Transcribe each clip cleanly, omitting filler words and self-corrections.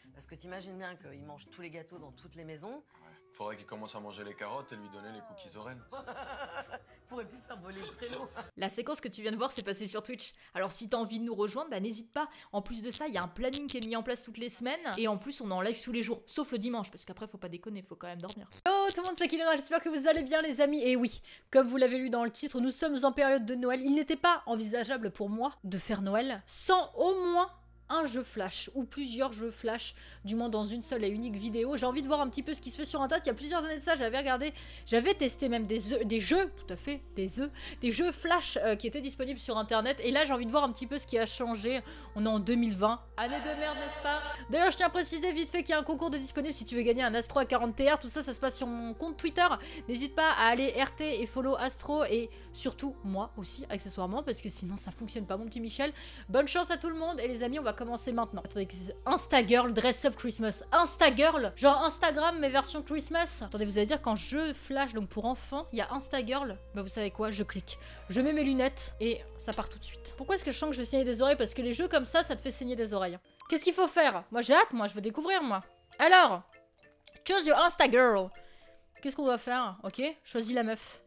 Parce que t'imagines bien qu'il mange tous les gâteaux dans toutes les maisons. Faudrait qu'il commence à manger les carottes et lui donner les cookies Oren. Pourrait plus faire voler le traîneau. La séquence que tu viens de voir s'est passée sur Twitch. Alors si t'as envie de nous rejoindre, bah n'hésite pas. En plus de ça, il y a un planning qui est mis en place toutes les semaines. Et en plus, on est en live tous les jours, sauf le dimanche, parce qu'après, faut pas déconner, faut quand même dormir. Hello tout le monde, c'est Kilena, j'espère que vous allez bien les amis. Et oui, comme vous l'avez lu dans le titre, nous sommes en période de Noël. Il n'était pas envisageable pour moi de faire Noël sans au moins un jeu flash ou plusieurs jeux flash, du moins dans une seule et unique vidéo. J'ai envie de voir un petit peu ce qui se fait sur Internet. Il y a plusieurs années de ça, j'avais regardé, j'avais testé même des jeux, tout à fait, des jeux flash qui étaient disponibles sur Internet. Et là, j'ai envie de voir un petit peu ce qui a changé. On est en 2020, année de merde, n'est-ce pas? D'ailleurs, je tiens à préciser vite fait qu'il y a un concours de disponible si tu veux gagner un Astro à 40 TR. Tout ça, ça se passe sur mon compte Twitter. N'hésite pas à aller RT et follow Astro et surtout moi aussi, accessoirement, parce que sinon ça fonctionne pas, mon petit Michel. Bonne chance à tout le monde et les amis, on va commencer maintenant. Attendez, Instagirl Dress Up Christmas. Instagirl, genre Instagram mais version Christmas. Attendez, vous allez dire quand je flash donc pour enfants, il y a Instagirl. Bah vous savez quoi, je clique. Je mets mes lunettes et ça part tout de suite. Pourquoi est-ce que je sens que je vais saigner des oreilles? Parce que les jeux comme ça te fait saigner des oreilles. Qu'est-ce qu'il faut faire? Moi j'ai hâte, moi je veux découvrir moi. Alors, choose your Instagirl. Qu'est-ce qu'on doit faire? Ok, choisis la meuf.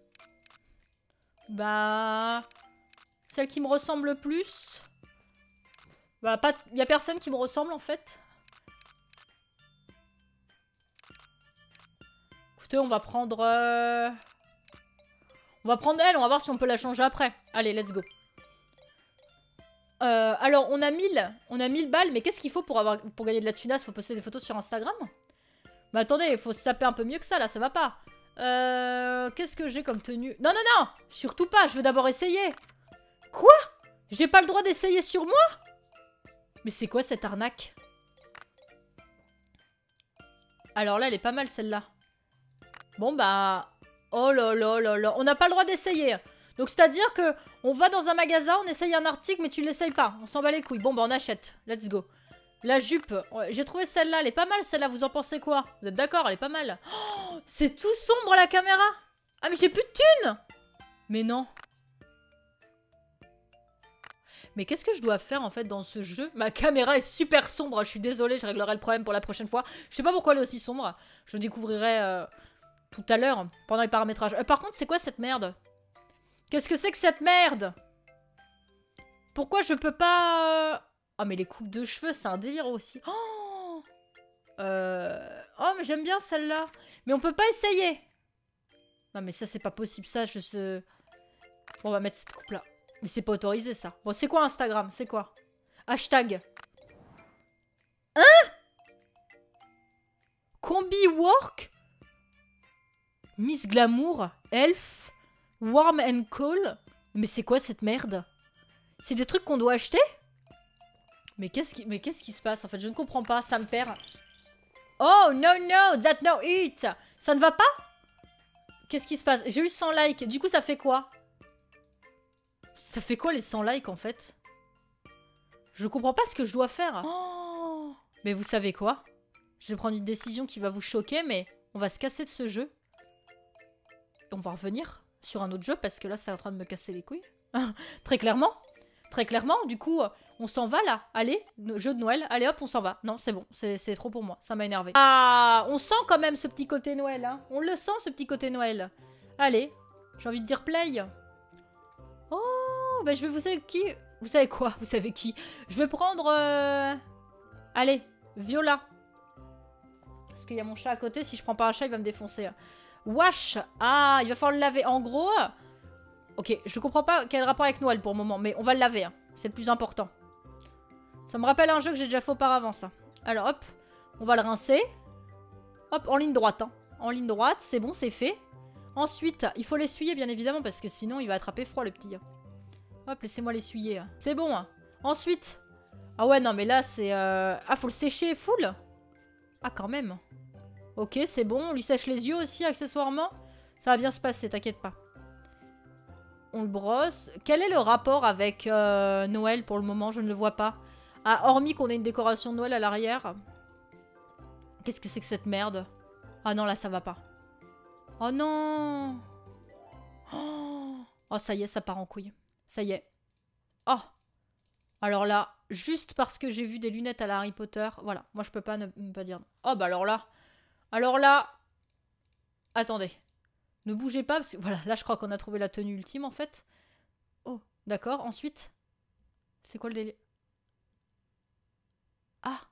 Bah... Celle qui me ressemble le plus. Bah, pas... Y a personne qui me ressemble, en fait. Écoutez, on va prendre... On va prendre elle, on va voir si on peut la changer après. Allez, let's go. Alors, on a 1000 balles, mais qu'est-ce qu'il faut pour gagner de la thunasse? Faut poster des photos sur Instagram? Bah attendez, il faut se saper un peu mieux que ça, là, ça va pas. Qu'est-ce que j'ai comme tenue? Non, non, non! Surtout pas, je veux d'abord essayer. Quoi? J'ai pas le droit d'essayer sur moi? Mais c'est quoi cette arnaque? Alors là, elle est pas mal, celle-là. Bon, bah... Oh là là là là, on n'a pas le droit d'essayer. Donc c'est-à-dire que on va dans un magasin, on essaye un article, mais tu l'essayes pas. On s'en bat les couilles. Bon, bah on achète. Let's go. La jupe, j'ai trouvé celle-là, elle est pas mal celle-là, vous en pensez quoi? Vous êtes d'accord, elle est pas mal. Oh, c'est tout sombre la caméra. Ah mais j'ai plus de thunes. Mais non. Mais qu'est-ce que je dois faire en fait dans ce jeu? Ma caméra est super sombre, je suis désolée, je réglerai le problème pour la prochaine fois. Je sais pas pourquoi elle est aussi sombre, je le découvrirai tout à l'heure pendant les paramétrages. Par contre, c'est quoi cette merde? Qu'est-ce que c'est que cette merde? Pourquoi je peux pas... Oh mais les coupes de cheveux, c'est un délire aussi. Oh, oh mais j'aime bien celle-là. Mais on peut pas essayer. Non mais ça c'est pas possible, ça je se... Bon, on va mettre cette coupe-là. Mais c'est pas autorisé ça. Bon, c'est quoi Instagram? C'est quoi? Hashtag. Hein? Combi work? Miss Glamour? Elf? Warm and cool? Mais c'est quoi cette merde? C'est des trucs qu'on doit acheter? Mais qu'est-ce qui se passe en fait? Je ne comprends pas, ça me perd. Oh no no, that no it. Ça ne va pas? Qu'est-ce qui se passe? J'ai eu 100 likes, du coup ça fait quoi? Ça fait quoi les 100 likes en fait? Je comprends pas ce que je dois faire. Oh, mais vous savez quoi? Je vais prendre une décision qui va vous choquer, mais on va se casser de ce jeu. Et on va revenir sur un autre jeu parce que là c'est en train de me casser les couilles. Très clairement. Très clairement, du coup, on s'en va là. Allez, jeu de Noël. Allez hop, on s'en va. Non, c'est bon, c'est trop pour moi. Ça m'a énervé. Ah, on sent quand même ce petit côté Noël. Hein. On le sent, ce petit côté Noël. Allez, j'ai envie de dire play. Oh, bah je vais... Vous savez qui? Vous savez quoi? Vous savez qui? Je vais prendre... Allez, Viola. Parce qu'il y a mon chat à côté. Si je prends pas un chat, il va me défoncer. Wash. Ah, il va falloir le laver. En gros... Ok, je comprends pas quel rapport avec Noël pour le moment, mais on va le laver, hein. C'est le plus important. Ça me rappelle un jeu que j'ai déjà fait auparavant, ça. Alors, hop, on va le rincer. Hop, en ligne droite, hein. En ligne droite, c'est bon, c'est fait. Ensuite, il faut l'essuyer, bien évidemment, parce que sinon, il va attraper froid, le petit. Hop, laissez-moi l'essuyer. C'est bon, hein. Ensuite... Ah ouais, non, mais là, c'est... Ah, faut le sécher full? Ah, quand même. Ok, c'est bon, on lui sèche les yeux aussi, accessoirement. Ça va bien se passer, t'inquiète pas. On le brosse. Quel est le rapport avec Noël pour le moment? Je ne le vois pas. Ah, hormis qu'on ait une décoration de Noël à l'arrière. Qu'est-ce que c'est que cette merde? Ah non, là, ça va pas. Oh non! Oh, ça y est, ça part en couille. Ça y est. Oh! Alors là, juste parce que j'ai vu des lunettes à la Harry Potter, voilà, moi je peux pas ne pas dire non. Oh bah alors là, attendez, ne bougez pas, parce que voilà, là je crois qu'on a trouvé la tenue ultime en fait. Oh, d'accord, ensuite, c'est quoi le délire? Ah.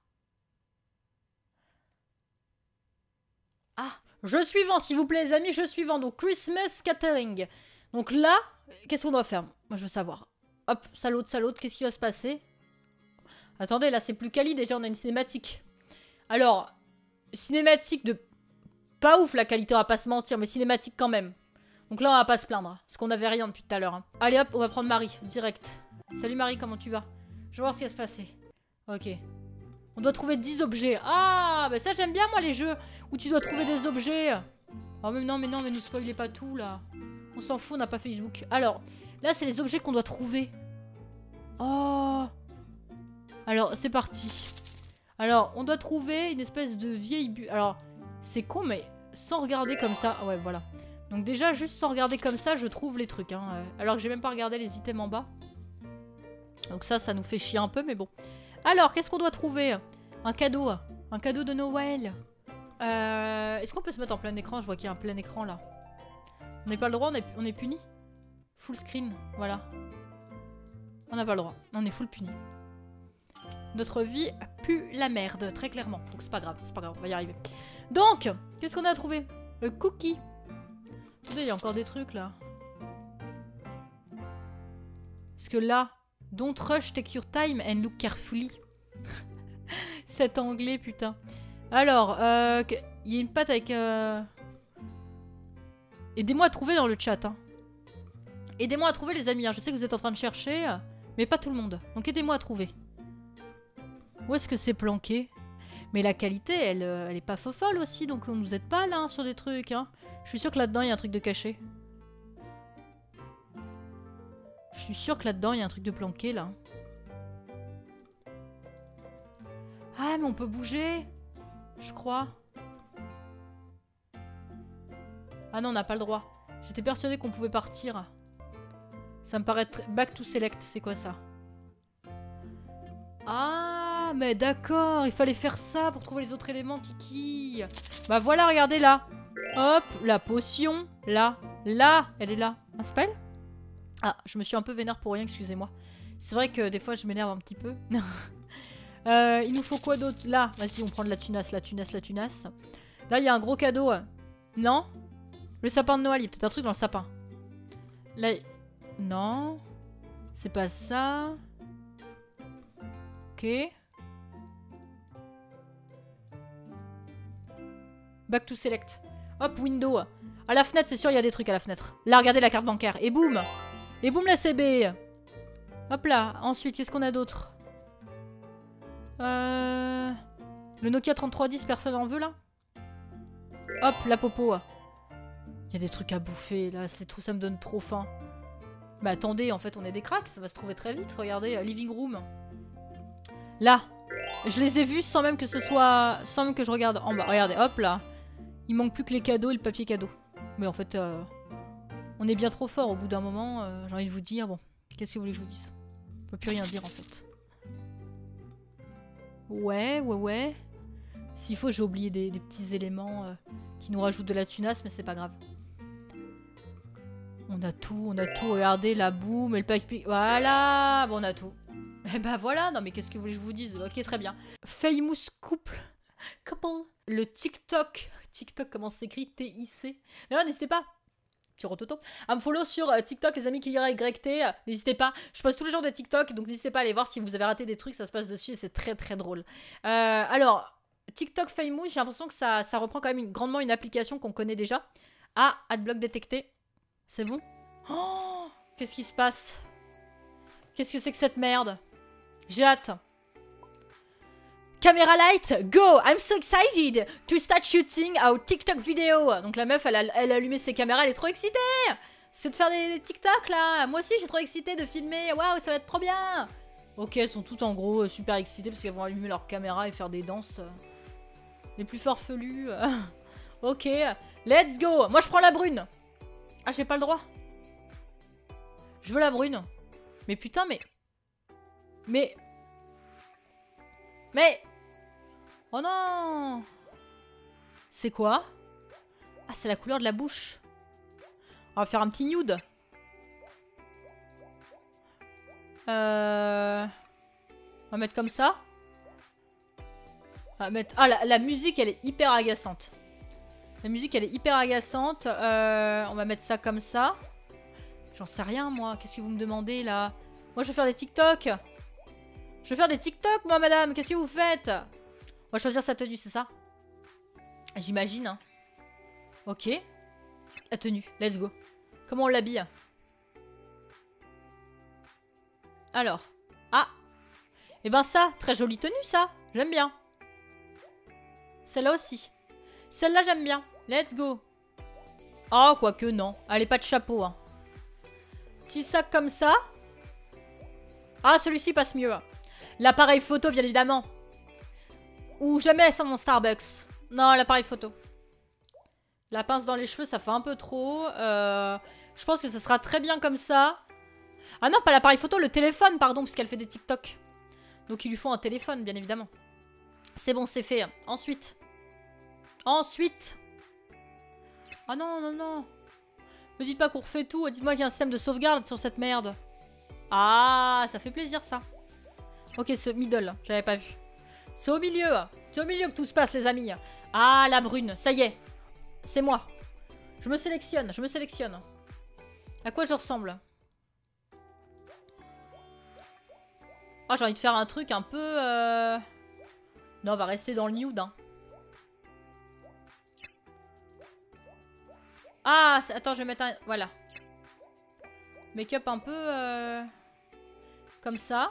Ah, je suivant s'il vous plaît les amis, je suivant, donc Christmas Catering. Donc là, qu'est-ce qu'on doit faire? Moi je veux savoir. Hop, salaud, qu'est-ce qui va se passer? Attendez, là c'est plus quali, déjà on a une cinématique. Alors, cinématique de... Pas ouf la qualité, on va pas se mentir, mais cinématique quand même. Donc là on va pas se plaindre, parce qu'on avait rien depuis tout à l'heure. Hein. Allez hop, on va prendre Marie, direct. Salut Marie, comment tu vas? Je vais voir ce qui va se passer. Ok. On doit trouver 10 objets. Ah, bah ça j'aime bien moi les jeux où tu dois trouver des objets. Oh mais non, mais nous spoilez pas tout là. On s'en fout, on n'a pas Facebook. Alors, là c'est les objets qu'on doit trouver. Oh. Alors, c'est parti. Alors, on doit trouver une espèce de vieille... Alors, c'est con, mais sans regarder comme ça... Ouais, voilà. Donc déjà, juste sans regarder comme ça, je trouve les trucs. Hein. Alors que j'ai même pas regardé les items en bas. Donc ça nous fait chier un peu, mais bon. Alors, qu'est-ce qu'on doit trouver? Un cadeau. Un cadeau de Noël. Est-ce qu'on peut se mettre en plein écran? Je vois qu'il y a un plein écran, là. On n'a pas le droit, on est puni. Full screen, voilà. On n'a pas le droit, on est full puni. Notre vie pue la merde, très clairement. Donc c'est pas grave, on va y arriver. Donc, qu'est-ce qu'on a trouvé? Le cookie. Attendez, il y a encore des trucs là. Parce que là, don't rush, take your time and look carefully. Cet anglais, putain. Alors, il y a une patte avec... Aidez-moi à trouver dans le chat. Hein. Aidez-moi à trouver les amis. Hein. Je sais que vous êtes en train de chercher, mais pas tout le monde. Donc aidez-moi à trouver. Où est-ce que c'est planqué? Mais la qualité, elle est pas folle aussi, donc on nous aide pas là hein, sur des trucs. Hein. Je suis sûre que là-dedans, il y a un truc de caché. Je suis sûre que là-dedans, il y a un truc de planqué, là. Ah, mais on peut bouger, je crois. Ah non, on n'a pas le droit. J'étais persuadée qu'on pouvait partir. Ça me paraît très... Back to select, c'est quoi ça? Ah, mais d'accord, il fallait faire ça pour trouver les autres éléments, Kiki. Bah voilà, regardez là. Hop, la potion. Là, elle est là. Un spell? Ah, je me suis un peu vénère pour rien, excusez-moi. C'est vrai que des fois, je m'énerve un petit peu. Il nous faut quoi d'autre? Là, vas-y, on prend de la tunasse, la tunasse. Là, il y a un gros cadeau. Non? Le sapin de Noël, il y a peut-être un truc dans le sapin. Là, non. C'est pas ça. Ok. Back to select. Hop, window. À la fenêtre, c'est sûr, il y a des trucs à la fenêtre. Là, regardez la carte bancaire. Et boum. Et boum, la CB. Hop là. Ensuite, qu'est-ce qu'on a d'autre? Le Nokia 3310, personne en veut, là? Hop, la popo. Il y a des trucs à bouffer, là. C'est trop, ça me donne trop faim. Mais attendez, en fait, on est des cracks. Ça va se trouver très vite. Regardez, living room. Là. Je les ai vus sans même que ce soit... Sans même que je regarde en bas. Regardez, hop, là. Il manque plus que les cadeaux et le papier cadeau. Mais en fait, on est bien trop fort au bout d'un moment. J'ai envie de vous dire, bon, qu'est-ce que vous voulez que je vous dise? On peut plus rien dire, en fait. Ouais. S'il faut, j'ai oublié des petits éléments qui nous rajoutent de la tunasse, mais c'est pas grave. On a tout. Regardez, la boum et le papier... Voilà, bon, on a tout. Et bah voilà, non mais qu'est-ce que vous voulez que je vous dise? Ok, très bien. Famous couple. Le TikTok. TikTok, comment ça s'écrit? T-I-C. D'ailleurs, n'hésitez pas. Petit rototo. À me follow sur TikTok, les amis qui liraient YT. N'hésitez pas. Je poste tous les jours de TikTok, donc n'hésitez pas à aller voir si vous avez raté des trucs. Ça se passe dessus et c'est très très drôle. Alors, TikTok Famous, j'ai l'impression que ça reprend quand même grandement une application qu'on connaît déjà. Ah, adblock détecté. C'est bon? Oh, qu'est-ce qui se passe? Qu'est-ce que c'est que cette merde? J'ai hâte. Camera light, go! I'm so excited to start shooting our TikTok video. Donc la meuf, elle a allumé ses caméras, elle est trop excitée. C'est de faire des TikTok là. Moi aussi, j'ai trop excitée de filmer. Waouh, ça va être trop bien. Ok, elles sont toutes en gros super excitées parce qu'elles vont allumer leur caméra et faire des danses les plus farfelues. Ok, let's go. Moi, je prends la brune. Ah, j'ai pas le droit. Je veux la brune. Mais putain, mais... Mais... Mais... Oh non! C'est quoi? Ah, c'est la couleur de la bouche. On va faire un petit nude. On va mettre comme ça. On va mettre... Ah, la musique, elle est hyper agaçante. La musique, elle est hyper agaçante. On va mettre ça comme ça. J'en sais rien, moi. Qu'est-ce que vous me demandez, là? Moi, je veux faire des TikTok. Je veux faire des TikTok, moi, madame. Qu'est-ce que vous faites? On va choisir sa tenue, c'est ça? J'imagine, hein. Ok. La tenue. Let's go. Comment on l'habille? Alors. Ah. Et ben ça, très jolie tenue, ça. J'aime bien. Celle-là aussi. Celle-là, j'aime bien. Let's go. Oh, quoique non. Allez, pas de chapeau, hein. Petit sac comme ça. Ah, celui-ci passe mieux. L'appareil photo, bien évidemment. Ou jamais sans mon Starbucks. Non, l'appareil photo. La pince dans les cheveux, ça fait un peu trop. Je pense que ça sera très bien comme ça. Ah non, pas l'appareil photo, le téléphone, pardon, puisqu'elle fait des TikTok. Donc il lui faut un téléphone, bien évidemment. C'est bon, c'est fait. Ensuite. Ah non, non, non. Me dites pas qu'on refait tout. Dites-moi qu'il y a un système de sauvegarde sur cette merde. Ah, ça fait plaisir, ça. Ok, c'est middle. J'avais pas vu. C'est au milieu. C'est au milieu que tout se passe, les amis. Ah, la brune. Ça y est. C'est moi. Je me sélectionne. Je me sélectionne. À quoi je ressemble? Ah, j'ai envie de faire un truc un peu... Non, on va rester dans le nude, hein. Ah, attends, je vais mettre un... Voilà. Make-up un peu... Comme ça.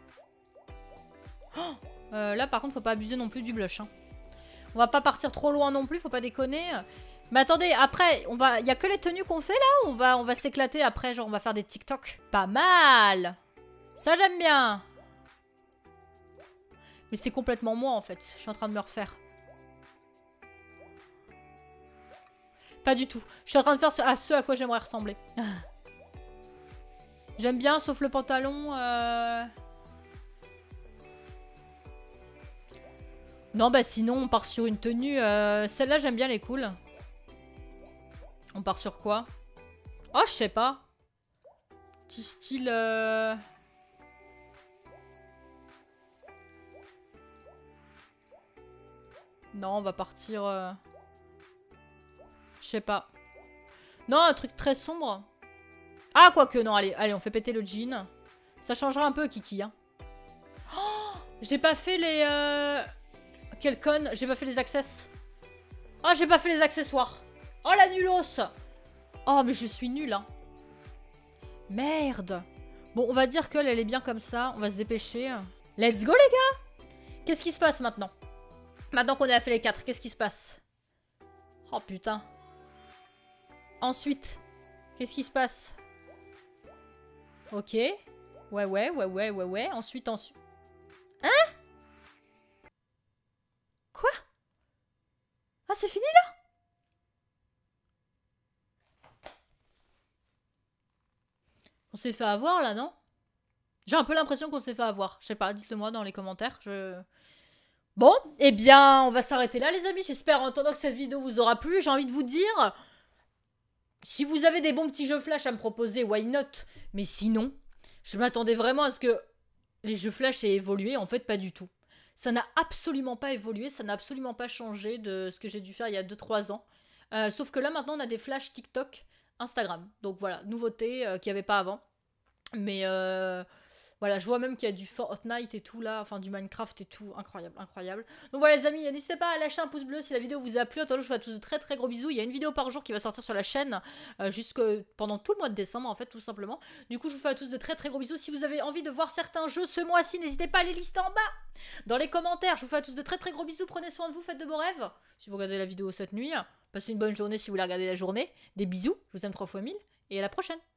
Oh, là, par contre, faut pas abuser non plus du blush, hein. On va pas partir trop loin non plus, faut pas déconner. Mais attendez, après, on va... Il y a que les tenues qu'on fait, là? On va s'éclater après, genre, on va faire des TikTok. Pas mal! Ça, j'aime bien! Mais c'est complètement moi, en fait. Je suis en train de me refaire. Pas du tout. Je suis en train de faire ce à quoi j'aimerais ressembler. J'aime bien, sauf le pantalon. Non, bah sinon, on part sur une tenue. Celle-là, j'aime bien, elle est cool. On part sur quoi? Oh, je sais pas. Petit style... Non, on va partir... Je sais pas. Non, un truc très sombre. Ah, quoique, non, allez, on fait péter le jean. Ça changera un peu, Kiki, hein. Oh, j'ai pas fait les... Quelle conne, j'ai pas fait les access. Oh, j'ai pas fait les accessoires. Oh, la nulos. Oh, mais je suis nulle, hein. Merde. Bon, on va dire qu'elle, elle est bien comme ça. On va se dépêcher. Let's go, les gars. Qu'est-ce qui se passe maintenant? Maintenant qu'on a fait les 4, qu'est-ce qui se passe? Oh, putain. Ensuite, qu'est-ce qui se passe? Ok. Ouais. Ensuite. Hein? Quoi? Ah, c'est fini, là? On s'est fait avoir, là, non? J'ai un peu l'impression qu'on s'est fait avoir. Je sais pas, dites-le moi dans les commentaires. Bon, eh bien, on va s'arrêter là, les amis. J'espère, en attendant, que cette vidéo vous aura plu. J'ai envie de vous dire... Si vous avez des bons petits jeux flash à me proposer, why not? Mais sinon, je m'attendais vraiment à ce que les jeux flash aient évolué. En fait, pas du tout. Ça n'a absolument pas évolué. Ça n'a absolument pas changé de ce que j'ai dû faire il y a 2-3 ans. Sauf que là, maintenant, on a des flashs TikTok, Instagram. Donc voilà, nouveauté qu'il n'y avait pas avant. Mais voilà, je vois même qu'il y a du Fortnite et tout là, enfin du Minecraft et tout, incroyable, incroyable. Donc voilà les amis, n'hésitez pas à lâcher un pouce bleu si la vidéo vous a plu. Attends, je vous fais à tous de très très gros bisous. Il y a une vidéo par jour qui va sortir sur la chaîne jusque pendant tout le mois de décembre en fait, tout simplement. Du coup, je vous fais à tous de très très gros bisous. Si vous avez envie de voir certains jeux ce mois-ci, n'hésitez pas à les lister en bas dans les commentaires. Je vous fais à tous de très très gros bisous. Prenez soin de vous, faites de beaux rêves. Si vous regardez la vidéo cette nuit, passez une bonne journée si vous la regardez la journée. Des bisous, je vous aime 3 fois 1000 et à la prochaine.